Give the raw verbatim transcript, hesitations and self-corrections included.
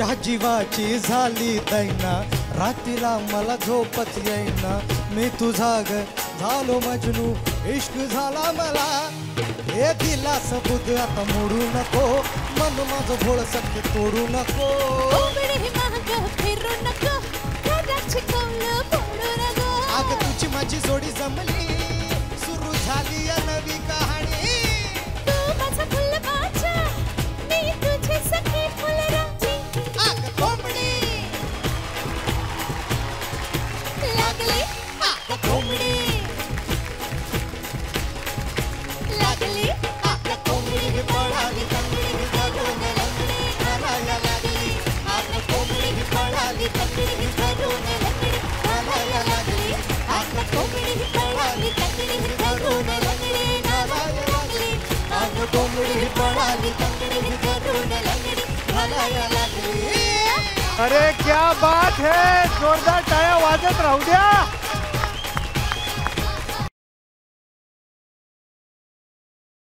माझ्या जीवाची झाली दैना, रात्रीला मला झोपच येईना. मी तुझा ग झालो मजनू, इश्क झाला मला. हे दिला सबूत आता मोडू नको, मन माझं भोळ सत्य तोडू नको. फिरू नको, अग तुझी माझी जोडी जमली, सुरू झाली या नवी कहाणी. तू माझा फुल माझा, मी तुझे सखी फुलराजी. अग कोंबडी लागली, अग कोंबडी लागली, अग कोंबडी पळाली, तंगडी धरून लंगडी घालायला लागली. अग कोंबडी पळाली, तंगडी धरून लंगडी घालायला लागली. अग कोंबडी पळाली, तंगडी धरून लंगडी घालायला लागली. अग कोंबडी पळाली, तंगडी धरून लंगडी घालायला लागली. अरे क्या बात है, जोरदार टाळ्या वाजत राहू द्या.